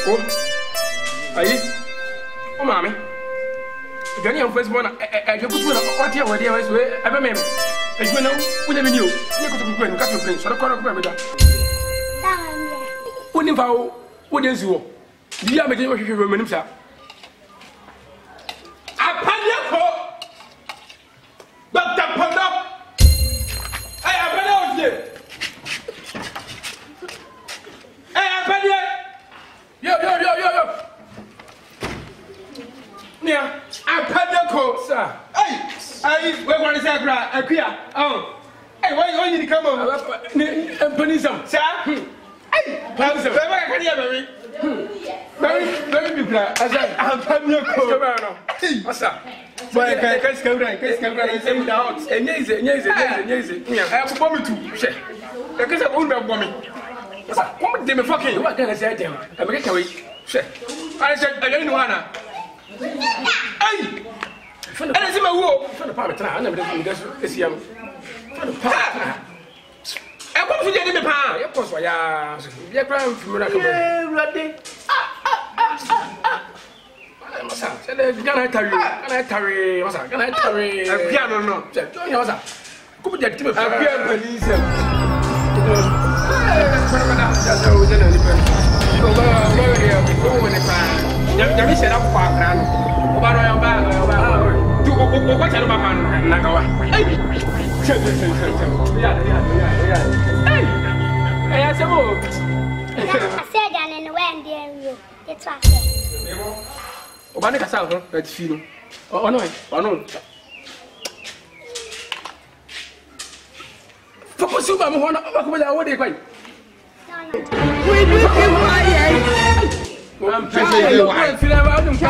Ayi. O mami. Gani am first born e je kutu na what here we dey so e be me. E je na wo je me ni o. Ni kutu kutu ni ka to plane. So ko ko be da. Wo ni fa wo de nsuo. Bi am je hwehwe me nim sa. Apanye ko. Dr. Pondo. Ay apanye o je. Ay apanye. Yo. Nia, apanye ko sir. Ay, we want to say gra, akua. Oh. Hey, why you come on? Emponism. Sir? Hey, Emponism. Very big. As I apanye ko. What's up? Boy, qu'est-ce que vous down. Enyeze. I have bomb too. She. Because I won't be bombing. What's up? Come de me fucking. What can I say them? I make away. She. I said I don't know Anna. Hey. I see my wo. For the part I never do see him. For the part. I want to get me pa. Of course, ya. Ya crime from Morocco. Ready. Masa, can I tarry? Masa, can I tarry? A piano, no. Join us. Come with the piano police. That's how we did it. Go in the pan. There is enough for grand. To what kind of a man? Nagawa. Hey, I said, and when dear you, it's okay. Obane kasa ho na tifi no ono focus you ba mo ho na ba ko ba wo de kwai we do ke why am pese you why feel about them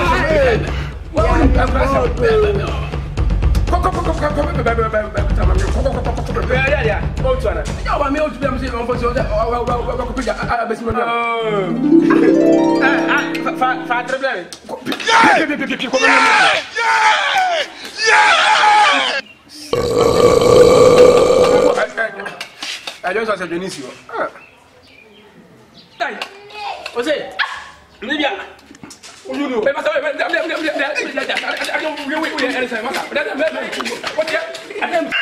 I just was a Benicio. What's it? Libya. You know, I don't